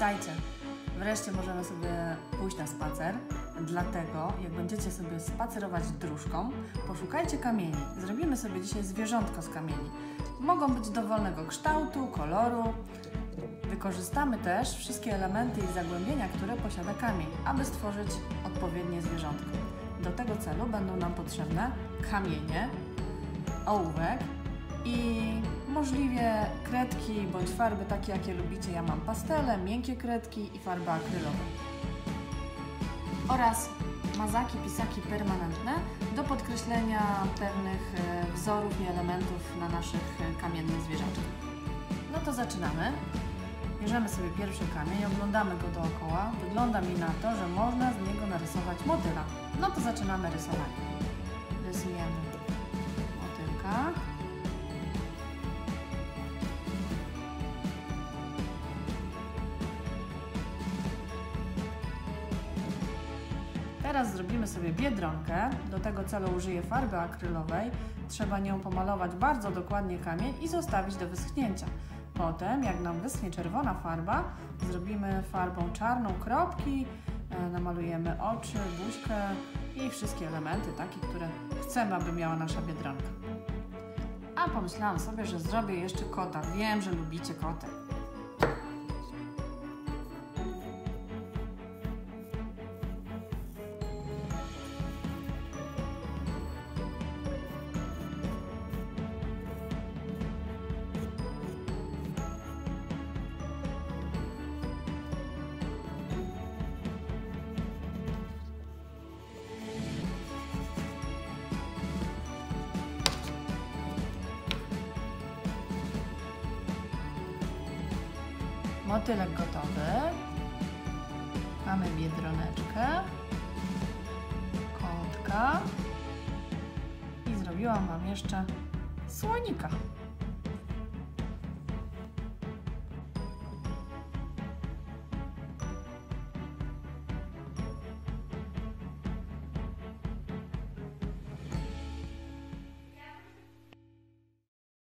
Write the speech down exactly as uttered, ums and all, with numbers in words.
Witajcie! Wreszcie możemy sobie pójść na spacer, dlatego jak będziecie sobie spacerować dróżką, poszukajcie kamieni. Zrobimy sobie dzisiaj zwierzątko z kamieni. Mogą być dowolnego kształtu, koloru. Wykorzystamy też wszystkie elementy i zagłębienia, które posiada kamień, aby stworzyć odpowiednie zwierzątko. Do tego celu będą nam potrzebne kamienie, ołówek i możliwie kredki bądź farby takie, jakie lubicie. Ja mam pastele, miękkie kredki i farby akrylowe. Oraz mazaki, pisaki permanentne do podkreślenia pewnych wzorów i elementów na naszych kamiennych zwierzaczkach. No to zaczynamy. Bierzemy sobie pierwszy kamień, oglądamy go dookoła. Wygląda mi na to, że można z niego narysować motyla. No to zaczynamy rysowanie. Rysujemy motylka. Teraz zrobimy sobie biedronkę. Do tego celu użyję farby akrylowej. Trzeba nią pomalować bardzo dokładnie kamień i zostawić do wyschnięcia. Potem, jak nam wyschnie czerwona farba, zrobimy farbą czarną kropki, namalujemy oczy, buźkę i wszystkie elementy takie, które chcemy, aby miała nasza biedronka. A pomyślałam sobie, że zrobię jeszcze kota. Wiem, że lubicie koty. Motylek gotowy. Mamy biedroneczkę, kotka i zrobiłam Wam jeszcze słonika.